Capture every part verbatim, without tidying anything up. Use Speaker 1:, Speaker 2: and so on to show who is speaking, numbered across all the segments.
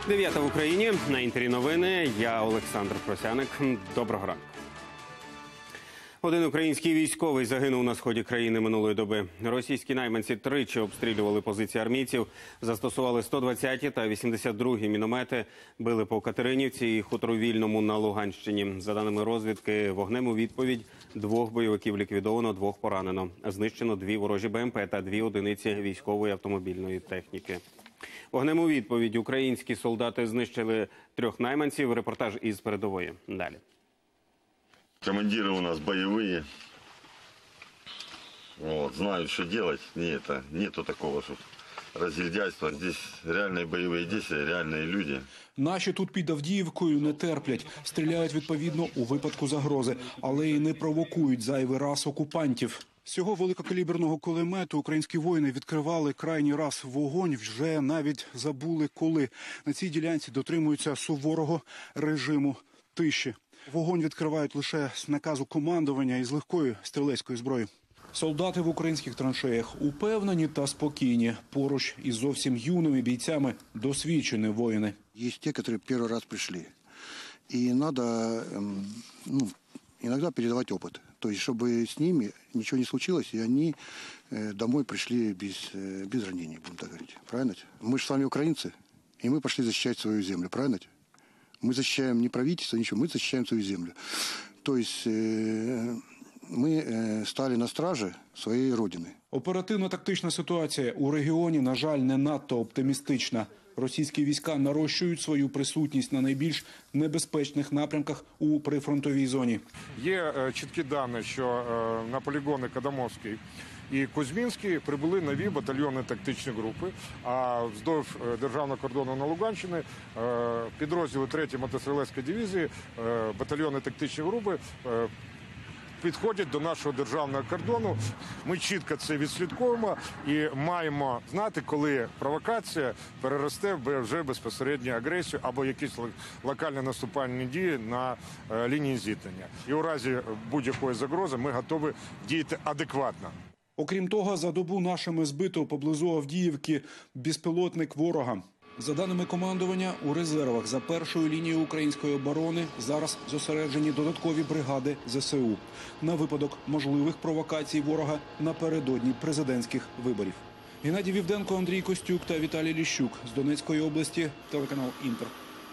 Speaker 1: Дев'ята в Україні. На Інтері новини. Я Олександр Просяник. Доброго ранку. Один український військовий загинув на сході країни минулої доби. Російські найманці тричі обстрілювали позиції армійців, застосували сто двадцяті та вісімдесят другі міномети, били по Катеринівці і хутору Вільному на Луганщині. За даними розвідки, вогнем у відповідь двох бойовиків ліквідовано, двох поранено. Знищено дві ворожі БМП та дві одиниці військової автомобільної техніки. Вогнем у відповідь українські солдати знищили трьох найманців. Репортаж із передової. Далі.
Speaker 2: Командиры у нас боевые, вот, знают, что делать. Нет, нету такого, что разгильдяйства. Здесь реальные боевые действия, реальные люди.
Speaker 3: Наші тут під Авдіївкою не терплять. Стріляють відповідно у випадку загрози, але й не провокують зайвий раз окупантів. З цього великокаліберного кулемету українські воїни відкривали крайній раз вогонь, вже навіть забули коли. На цій ділянці дотримуються суворого режиму тиші. Вогонь відкривають лише з наказу командування із легкої стрілецької зброї. Солдати в українських траншеях упевнені та спокійні. Поруч із зовсім юними бійцями досвідчені воїни.
Speaker 4: Є ті, які перший раз прийшли. І треба, ну, іноді передавати опит. Тобто, щоб з ними нічого не случилось, і вони домой прийшли без, без ранений, будемо так говорити. Правильно? Ми ж з вами українці, і ми пішли захищати свою землю. Правильно? Мы защищаем не правительство, ничего, мы защищаем свою землю. То есть э, мы э, стали на страже своєї родини.
Speaker 3: Оперативно-тактична ситуація у регіоні, на жаль, не надто оптимістична. Російські війська нарощують свою присутність на найбільш небезпечних напрямках у прифронтовій зоні.
Speaker 5: Є е, чіткі дані, що е, на полігони Кадамовський і Кузьмінський прибули нові батальйони тактичні групи, а вздовж державного кордону на Луганщині підрозділи третьої мотострілецької дивізії, батальйони тактичні групи підходять до нашого державного кордону. Ми чітко це відслідковуємо і маємо знати, коли провокація переросте в вже безпосередню агресію або якісь локальні наступальні дії на лінії зіткнення. І у разі будь-якої загрози ми готові діяти адекватно.
Speaker 3: Окрім того, за добу нашими збито поблизу Авдіївки безпілотник ворога. За даними командування, у резервах за першою лінією української оборони зараз зосереджені додаткові бригади зе се у на випадок можливих провокацій ворога напередодні президентських виборів. Геннадій Вівденко, Андрій Костюк та Віталій Ліщук з Донецької області, телеканал «Інтер».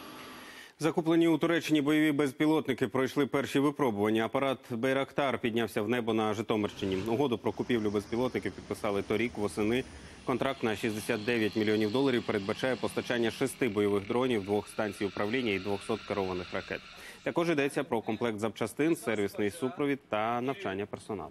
Speaker 1: Закуплені у Туреччині бойові безпілотники пройшли перші випробування. Апарат «Байрактар» піднявся в небо на Житомирщині. Угоду про купівлю безпілотників підписали торік восени. Контракт на шістдесят дев'ять мільйонів доларів передбачає постачання шести бойових дронів, двох станцій управління і двохсот керованих ракет. Також йдеться про комплект запчастин, сервісний супровід та навчання персоналу.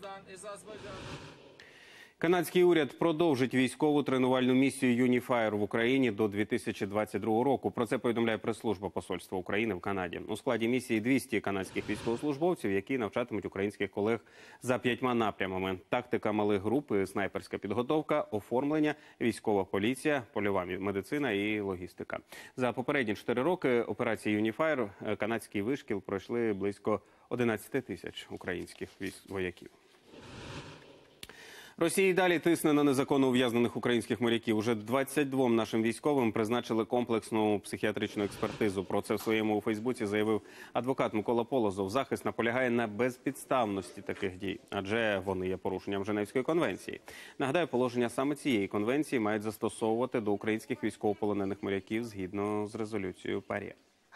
Speaker 1: Канадський уряд продовжить військову тренувальну місію «Юніфаєр» в Україні до дві тисячі двадцять другого року. Про це повідомляє прес-служба посольства України в Канаді. У складі місії двісті канадських військовослужбовців, які навчатимуть українських колег за п'ятьма напрямами. Тактика малих груп, снайперська підготовка, оформлення, військова поліція, польова медицина і логістика. За попередні чотири роки операції «Юніфаєр» канадський вишкіл пройшли близько одинадцяти тисяч українських вояків. Росія й далі тисне на незаконно ув'язнених українських моряків. Уже двадцять двом нашим військовим призначили комплексну психіатричну експертизу. Про це в своєму у Фейсбуці заявив адвокат Микола Полозов. Захист наполягає на безпідставності таких дій, адже вони є порушенням Женевської конвенції. Нагадаю, положення саме цієї конвенції мають застосовувати до українських військовополонених моряків згідно з резолюцією ПАРЄ.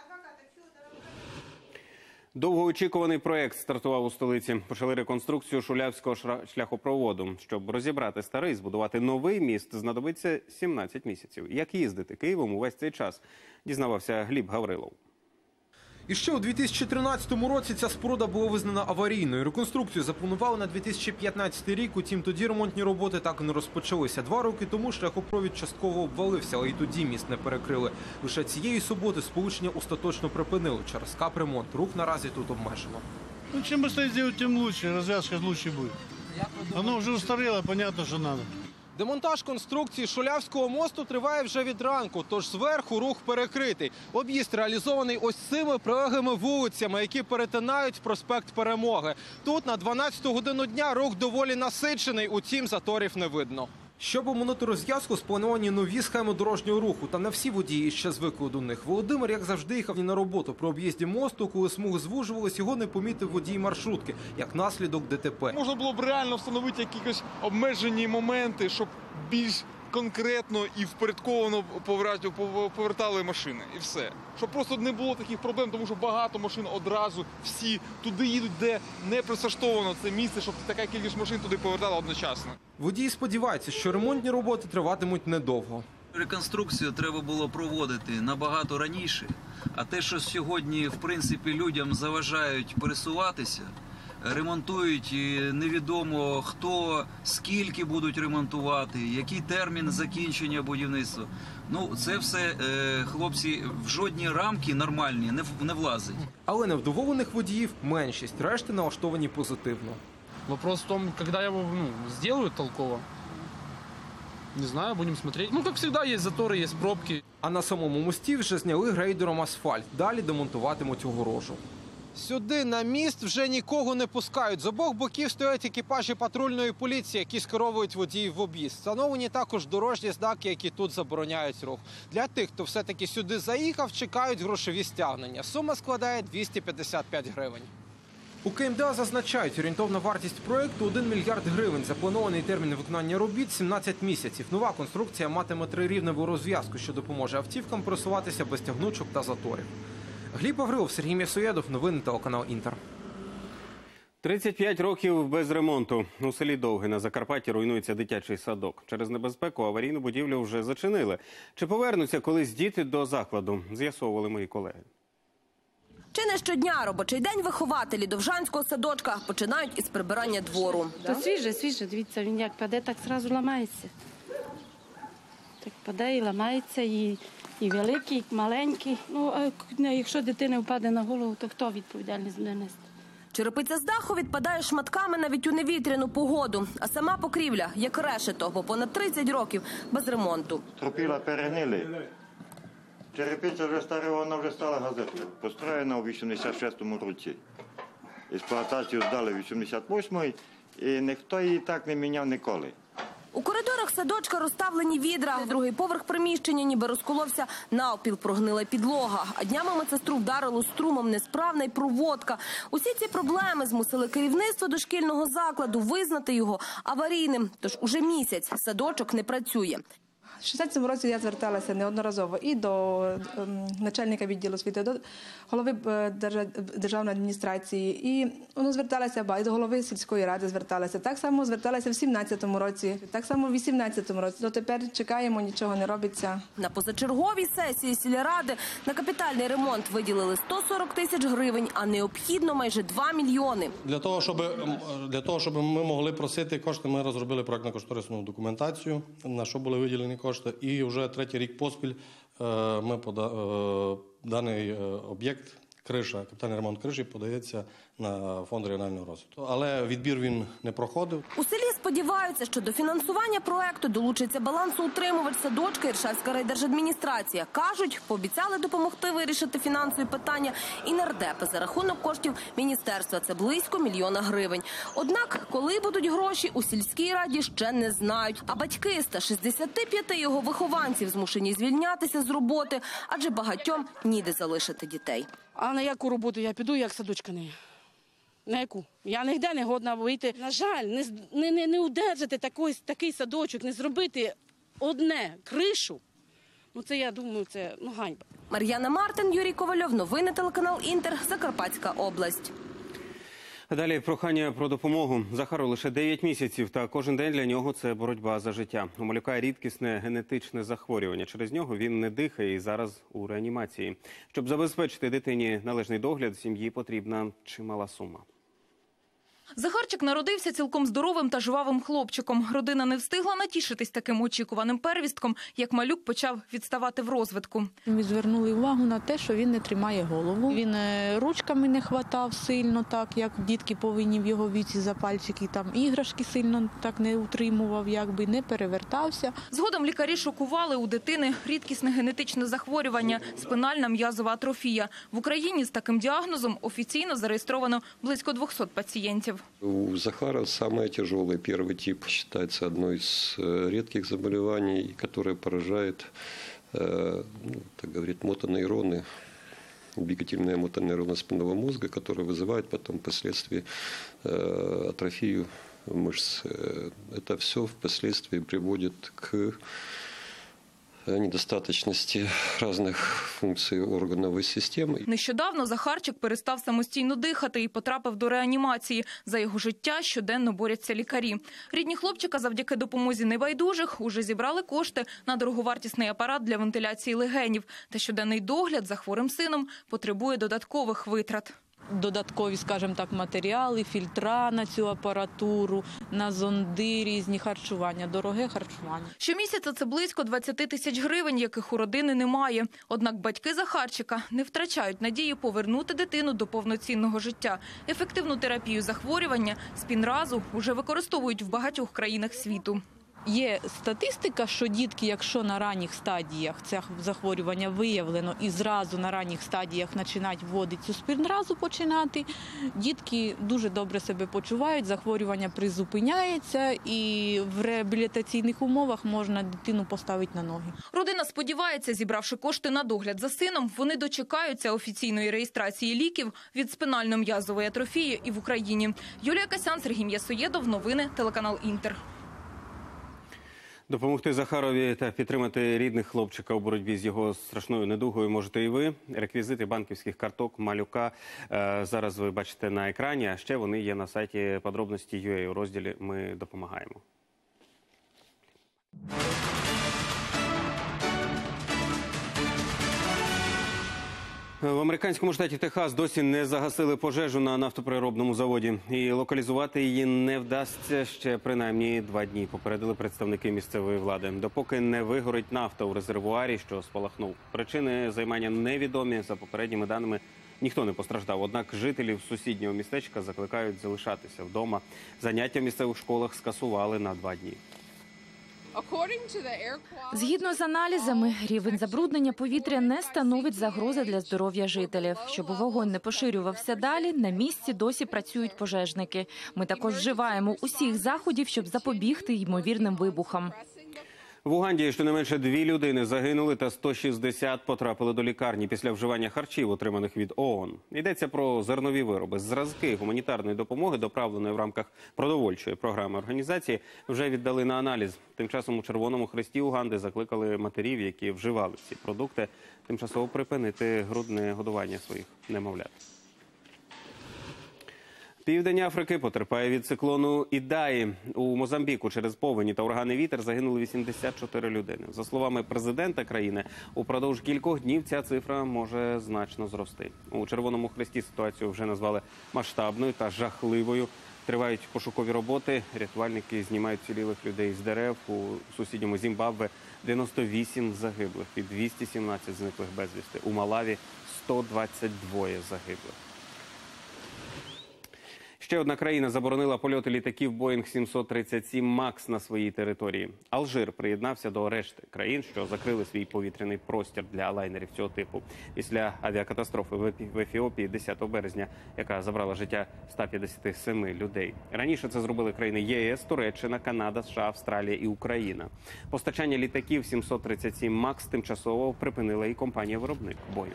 Speaker 1: Довгоочікуваний проєкт стартував у столиці. Почали реконструкцію Шулявського шляхопроводу. Щоб розібрати старий, збудувати новий міст, знадобиться сімнадцять місяців. Як їздити Києвом увесь цей час, дізнавався Гліб Гаврилов.
Speaker 6: І ще у дві тисячі тринадцятому році ця споруда була визнана аварійною. Реконструкцію запланували на дві тисячі п'ятнадцятий рік, утім тоді ремонтні роботи так і не розпочалися. Два роки тому шляхопровід частково обвалився, але й тоді міст не перекрили. Лише цієї суботи сполучення остаточно припинили. Через капремонт рух наразі тут обмежено.
Speaker 7: Ну, чим швидше зробити, тим краще, розв'язка краще буде. Воно вже устаріло, зрозуміло, що треба.
Speaker 6: Демонтаж конструкції Шулявського мосту триває вже від ранку, тож зверху рух перекритий. Об'їзд реалізований ось цими прилеглими вулицями, які перетинають проспект Перемоги. Тут на дванадцяту годину дня рух доволі насичений, утім заторів не видно. Щоб оминути розв'язку, сплановані нові схеми дорожнього руху. Та не всі водії ще звикли до них. Володимир, як завжди, їхав на роботу. При об'їзді мосту, коли смуги звужувались, його не помітив водій маршрутки, як наслідок ДТП.
Speaker 8: Можна було б реально встановити якісь обмежені моменти, щоб більш конкретно і впорядковано повертали машини. І все. Щоб просто не було таких проблем, тому що багато машин одразу всі туди їдуть, де не присаштовано це місце, щоб така кількість машин туди повертала одночасно.
Speaker 6: Водії сподіваються, що ремонтні роботи триватимуть недовго.
Speaker 9: Реконструкцію треба було проводити набагато раніше, а те, що сьогодні, в принципі, людям заважають пересуватися, ремонтують, і невідомо хто, скільки будуть ремонтувати, який термін закінчення будівництва. Ну, це все, хлопці, в жодні рамки нормальні не, не влазить.
Speaker 6: Але невдоволених водіїв меншість, решти налаштовані позитивно.
Speaker 10: Вопрос в том, когда его ну, сделают толково. Не знаю, будем смотреть. Ну, как всегда, есть заторы, есть пробки.
Speaker 6: А на самому мості вже зняли грейдером асфальт. Далі демонтуватимуть огорожу. Сюди на міст вже нікого не пускають. З обох боків стоять екіпажі патрульної поліції, які скеровують водіїв в об'їзд. Встановлені також дорожні знаки, які тут забороняють рух. Для тих, хто все-таки сюди заїхав, чекають грошові стягнення. Сума складає двісті п'ятдесят п'ять гривень. У КМДА зазначають, орієнтовна вартість проєкту – один мільярд гривень. Запланований термін виконання робіт – сімнадцять місяців. Нова конструкція матиме трирівневу розв'язку, що допоможе автівкам просуватися без тягнучок та заторів. Гліб Аврилов, Сергій Мєсоєдов, новини телеканал «Інтер».
Speaker 1: тридцять п'ять років без ремонту. У селі Довге на Закарпатті руйнується дитячий садок. Через небезпеку аварійну будівлю вже зачинили. Чи повернуться колись діти до закладу, з'ясовували мої колеги.
Speaker 11: Чи не щодня робочий день вихователі Довжанського садочка починають із прибирання двору.
Speaker 12: То свіже, свіже, дивіться, він як паде, так одразу ламається. Так паде і ламається, і, і великий, і маленький. Ну, а якщо дитина впаде на голову, то хто відповідальність буде нести?
Speaker 11: Черепиця з даху відпадає шматками навіть у невітряну погоду. А сама покрівля, як решето, бо понад тридцять років без ремонту.
Speaker 13: Стропила перегнили. Черепиця вже стара, вона вже стала газетою. Построєна у вісімдесят шостому році. Експлуатацію здали в вісімдесят восьмому і ніхто її так не міняв ніколи.
Speaker 11: У коридорах садочка розставлені відра. Другий поверх приміщення ніби розколовся, навпіл прогнила підлога. А днями медсестру вдарило струмом, несправна й проводка. Усі ці проблеми змусили керівництво дошкільного закладу визнати його аварійним. Тож уже місяць садочок не працює.
Speaker 14: У шістнадцятому році я зверталася неодноразово і до начальника відділу освіти, до голови державної адміністрації, і ну, зверталася і до голови сільської ради зверталася. Так само зверталася в сімнадцятому році, так само в вісімнадцятому році. Дотепер чекаємо, нічого не робиться.
Speaker 11: На позачерговій сесії сільради на капітальний ремонт виділили сто сорок тисяч гривень, а необхідно майже два мільйони.
Speaker 15: Для того, щоб, для того, щоб ми могли просити кошти, ми розробили проектно-кошторисну документацію, на що були виділені кошти. І вже третій рік поспіль ми пода... даний об'єкт, криша, капітальний ремонт криші подається на фонд регіонального розвитку. Але відбір він не проходив.
Speaker 11: У селі сподіваються, що до фінансування проекту долучиться балансоутримувач садочка Іршавська райдержадміністрація. Кажуть, пообіцяли допомогти вирішити фінансові питання і нардепи за рахунок коштів міністерства. Це близько мільйона гривень. Однак, коли будуть гроші, у сільській раді ще не знають. А батьки ста шістдесяти п'яти його вихованців змушені звільнятися з роботи, адже багатьом ніде залишити дітей.
Speaker 12: А на яку роботу я піду, як садочка не є? На яку? Я ніде не годна вийти. На жаль, не, не, не, не удержати такий, такий садочок, не зробити одне кришу. Ну це, я думаю, це ну, ганьба.
Speaker 11: Мар'яна Мартин, Юрій Ковальов. Новини телеканал «Інтер», Закарпатська область.
Speaker 1: Далі прохання про допомогу. Захару лише дев'ять місяців, та кожен день для нього – це боротьба за життя. У малюка рідкісне генетичне захворювання. Через нього він не дихає і зараз у реанімації. Щоб забезпечити дитині належний догляд, сім'ї потрібна чимала сума.
Speaker 16: Захарчик народився цілком здоровим та жвавим хлопчиком. Родина не встигла натішитись таким очікуваним первістком, як малюк почав відставати в розвитку.
Speaker 17: Ми звернули увагу на те, що він не тримає голову. Він ручками не хватав сильно, так як дітки повинні в його віці за пальчики, там іграшки сильно так не утримував, якби не перевертався.
Speaker 16: Згодом лікарі шокували: у дитини рідкісне генетичне захворювання – спинальна м'язова атрофія. В Україні з таким діагнозом офіційно зареєстровано близько двохсот пацієнтів. ускладнив.
Speaker 18: У Захара самый тяжелый первый тип. Считается одной из редких заболеваний, которое поражает, ну, так говорит, мотонейроны, двигательные мотонейроны спинного мозга, которые вызывают потом впоследствии атрофию мышц. Это все впоследствии приводит к недостаточності різних функцій органової системи.
Speaker 16: Нещодавно Захарчик перестав самостійно дихати і потрапив до реанімації. За його життя щоденно борються лікарі. Рідні хлопчика завдяки допомозі небайдужих уже зібрали кошти на дороговартісний апарат для вентиляції легенів. Та щоденний догляд за хворим сином потребує додаткових витрат.
Speaker 17: Додаткові, скажімо так, матеріали, фільтра на цю апаратуру, на зонди, різні харчування, дороге харчування.
Speaker 16: Щомісяця це близько двадцять тисяч гривень, яких у родини немає. Однак батьки Захарчика не втрачають надії повернути дитину до повноцінного життя. Ефективну терапію захворювання спінразу вже використовують в багатьох країнах світу.
Speaker 17: Є статистика, що дітки, якщо на ранніх стадіях це захворювання виявлено і зразу на ранніх стадіях починають вводити цю спінразу починати, дітки дуже добре себе почувають, захворювання призупиняється і в реабілітаційних умовах можна дитину поставити на ноги.
Speaker 16: Родина сподівається, зібравши кошти на догляд за сином, вони дочекаються офіційної реєстрації ліків від спинально-м'язової атрофії і в Україні. Юлія Касян, Сергій М'ясоєдов, новини, телеканал «Інтер».
Speaker 1: Допомогти Захарові та підтримати рідних хлопчика у боротьбі з його страшною недугою можете і ви. Реквізити банківських карток малюка зараз ви бачите на екрані, а ще вони є на сайті подробності крапка ю а у розділі «Ми допомагаємо». В американському штаті Техас досі не загасили пожежу на нафтопереробному заводі. І локалізувати її не вдасться ще принаймні два дні, попередили представники місцевої влади. Допоки не вигорить нафта у резервуарі, що спалахнув. Причини займання невідомі. За попередніми даними, ніхто не постраждав. Однак жителів сусіднього містечка закликають залишатися вдома. Заняття в місцевих школах скасували на два дні.
Speaker 19: Згідно з аналізами, рівень забруднення повітря не становить загрози для здоров'я жителів. Щоб вогонь не поширювався далі, на місці досі працюють пожежники. Ми також вживаємо усіх заходів, щоб запобігти ймовірним вибухам.
Speaker 1: В Уганді щонайменше дві людини загинули та сто шістдесят потрапили до лікарні після вживання харчів, отриманих від ООН. Йдеться про зернові вироби. Зразки гуманітарної допомоги, доправленої в рамках продовольчої програми організації, вже віддали на аналіз. Тим часом у Червоному Хресті Уганди закликали матерів, які вживали ці продукти, тимчасово припинити грудне годування своїх немовлят. Південь Африки потерпає від циклону Ідаї. У Мозамбіку через повені та ураганний вітер загинули вісімдесят чотири людини. За словами президента країни, упродовж кількох днів ця цифра може значно зрости. У Червоному Хресті ситуацію вже назвали масштабною та жахливою. Тривають пошукові роботи. Рятувальники знімають цілілих людей з дерев. У сусідньому Зімбабве дев'яносто вісім загиблих і двісті сімнадцять зниклих безвісти. У Малаві сто двадцять два загиблих. Ще одна країна заборонила польоти літаків Боїнг сімсот тридцять сім Макс на своїй території. Алжир приєднався до решти країн, що закрили свій повітряний простір для лайнерів цього типу. Після авіакатастрофи в Ефіопії десятого березня, яка забрала життя ста п'ятдесяти семи людей. Раніше це зробили країни ЄС, Туреччина, Канада, США, Австралія і Україна. Постачання літаків сімсот тридцять сім Макс тимчасово припинила і компанія-виробник Боїнг.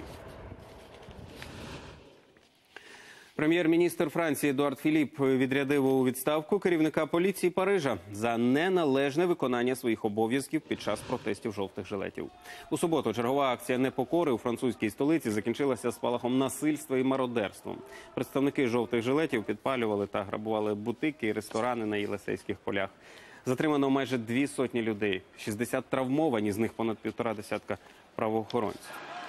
Speaker 1: Прем'єр-міністр Франції Едуард Філіп відрядив у відставку керівника поліції Парижа за неналежне виконання своїх обов'язків під час протестів жовтих жилетів. У суботу чергова акція непокори у французькій столиці закінчилася спалахом насильства і мародерством. Представники жовтих жилетів підпалювали та грабували бутики і ресторани на Єлисейських полях. Затримано майже дві сотні людей, шістдесят травмовані, з них понад півтора десятка правоохоронців.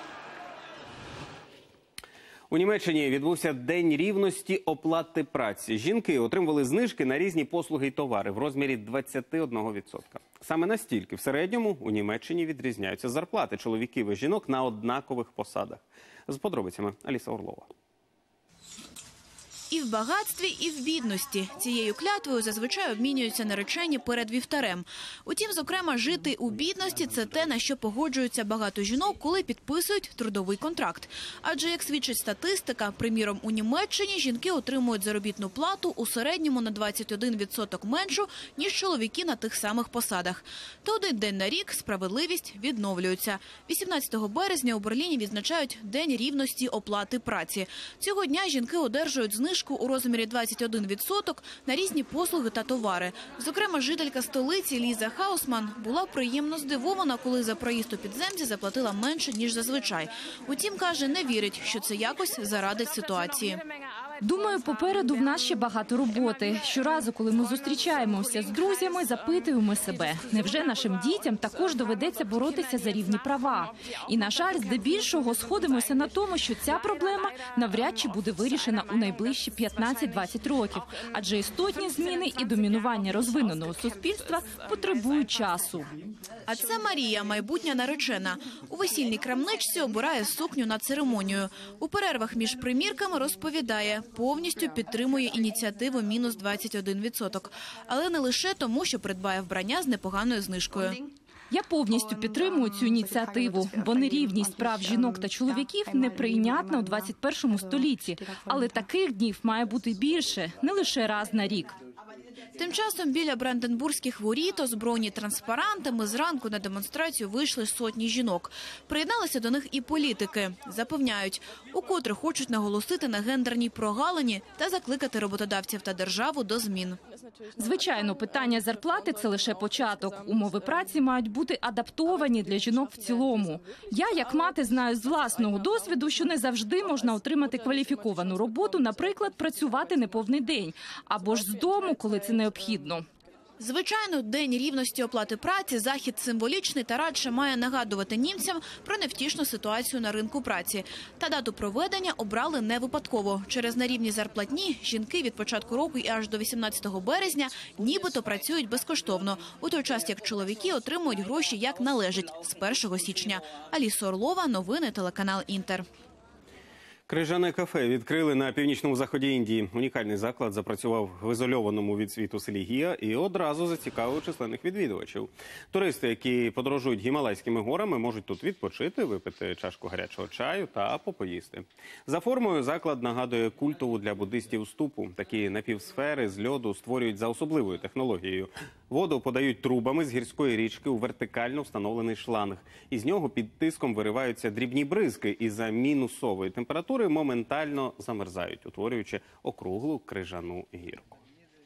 Speaker 1: У Німеччині відбувся День рівності оплати праці. Жінки отримували знижки на різні послуги й товари в розмірі двадцять один відсоток. Саме настільки в середньому у Німеччині відрізняються зарплати чоловіків і жінок на однакових посадах. З подробицями Аліса Орлова.
Speaker 20: І в багатстві, і в бідності. Цією клятвою зазвичай обмінюються наречені перед вівтарем. Утім, зокрема, жити у бідності – це те, на що погоджуються багато жінок, коли підписують трудовий контракт. Адже, як свідчить статистика, приміром, у Німеччині жінки отримують заробітну плату у середньому на двадцять один відсоток меншу, ніж чоловіки на тих самих посадах. Та один день на рік справедливість відновлюється. вісімнадцятого березня у Берліні відзначають День рівності оплати праці. Цього дня жінки одержують знижку у розмірі двадцять один відсоток на різні послуги та товари. Зокрема, жителька столиці Ліза Хаусман була приємно здивована, коли за проїзд у підземці заплатила менше, ніж зазвичай. Утім, каже, не вірить, що це якось зарадить ситуації.
Speaker 19: Думаю, попереду в нас ще багато роботи. Щоразу, коли ми зустрічаємося з друзями, запитуємо себе, невже нашим дітям також доведеться боротися за рівні права? І, на жаль, здебільшого сходимося на тому, що ця проблема навряд чи буде вирішена у найближчі п'ятнадцять-двадцять років. Адже істотні зміни і домінування розвиненого суспільства потребують часу.
Speaker 20: А це Марія, майбутня наречена. У весільній крамничці обирає сукню на церемонію. У перервах між примірками розповідає, повністю підтримує ініціативу мінус двадцять один відсоток. Але не лише тому, що придбає вбрання з непоганою знижкою.
Speaker 19: Я повністю підтримую цю ініціативу, бо нерівність прав жінок та чоловіків неприйнятна у двадцять першому столітті. Але таких днів має бути більше, не лише раз на рік.
Speaker 20: Тим часом біля Бранденбурзьких воріт, озброєні транспарантами, зранку на демонстрацію вийшли сотні жінок. Приєдналися до них і політики. Запевняють, укотре хочуть наголосити на гендерній прогалині та закликати роботодавців та державу до змін.
Speaker 19: Звичайно, питання зарплати – це лише початок. Умови праці мають бути адаптовані для жінок в цілому. Я, як мати, знаю з власного досвіду, що не завжди можна отримати кваліфіковану роботу, наприклад, працювати неповний день, або ж з дому, коли це необхідно.
Speaker 20: Звичайно, День рівності оплати праці – захід символічний та радше має нагадувати німцям про невтішну ситуацію на ринку праці. Та дату проведення обрали не випадково. Через нерівні зарплатні жінки від початку року і аж до вісімнадцятого березня нібито працюють безкоштовно, у той час як чоловіки отримують гроші як належить з першого січня. Аліса Орлова, новини, телеканал «Інтер».
Speaker 1: Крижане кафе відкрили на північному заході Індії. Унікальний заклад запрацював в ізольованому від світу селі Гія і одразу зацікавив численних відвідувачів. Туристи, які подорожують Гімалайськими горами, можуть тут відпочити, випити чашку гарячого чаю та попоїсти. За формою заклад нагадує культову для буддистів ступу. Такі напівсфери з льоду створюють за особливою технологією. Воду подають трубами з гірської річки у вертикально встановлений шланг. Із нього під тиском вириваються дрібні бризки і за мінусової температури моментально замерзають, утворюючи округлу крижану гірку.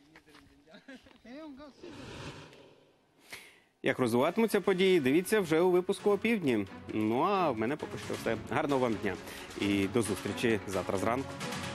Speaker 1: Як розвиватимуться події, дивіться вже у випуску опівдні. Ну а в мене поки що все. Гарного вам дня і до зустрічі завтра зранку.